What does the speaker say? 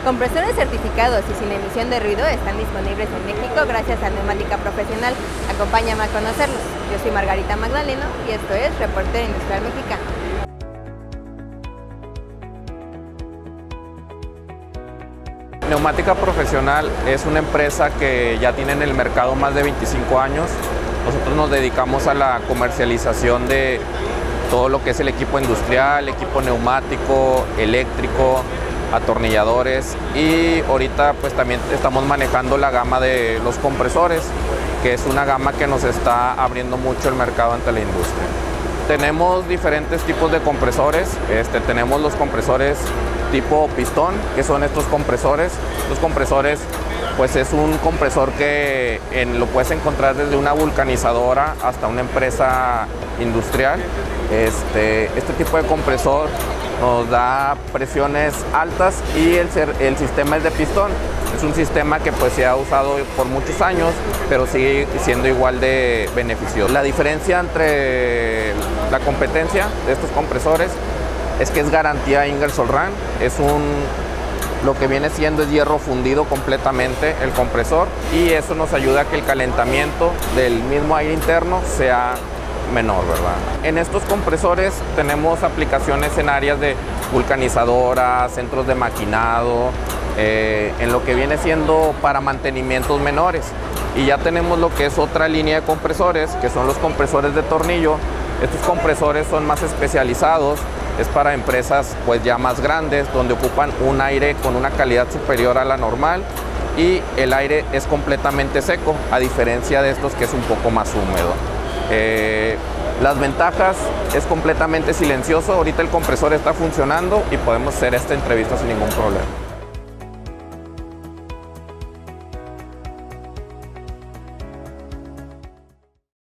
Compresores certificados y sin emisión de ruido están disponibles en México gracias a Neumática Profesional. Acompáñame a conocerlos. Yo soy Margarita Magdaleno y esto es Reportero Industrial Mexicano. Neumática Profesional es una empresa que ya tiene en el mercado más de 25 años. Nosotros nos dedicamos a la comercialización de todo lo que es el equipo industrial, equipo neumático, eléctrico, atornilladores, y ahorita pues también estamos manejando la gama de los compresores, que es una gama que nos está abriendo mucho el mercado ante la industria. Tenemos diferentes tipos de compresores. Tenemos los compresores tipo pistón, que son estos compresores. Los compresores, pues es un compresor que lo puedes encontrar desde una vulcanizadora hasta una empresa industrial. Este tipo de compresor nos da presiones altas y el sistema es de pistón. Es un sistema que pues se ha usado por muchos años, pero sigue siendo igual de beneficioso. La diferencia entre la competencia de estos compresores es que es garantía Ingersoll Rand. Lo que viene siendo es hierro fundido completamente el compresor, y eso nos ayuda a que el calentamiento del mismo aire interno sea menor, ¿verdad? En estos compresores tenemos aplicaciones en áreas de vulcanizadoras, centros de maquinado, en lo que viene siendo para mantenimientos menores. Y ya tenemos lo que es otra línea de compresores, que son los compresores de tornillo. Estos compresores son más especializados, es para empresas pues ya más grandes, donde ocupan un aire con una calidad superior a la normal, y el aire es completamente seco, a diferencia de estos que es un poco más húmedo. Las ventajas es completamente silencioso. Ahorita el compresor está funcionando y podemos hacer esta entrevista sin ningún problema.